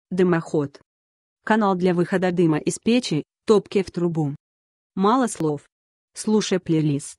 Дымоход. Канал для выхода дыма из печи, топки в трубу. Мало слов. Слушай плейлист.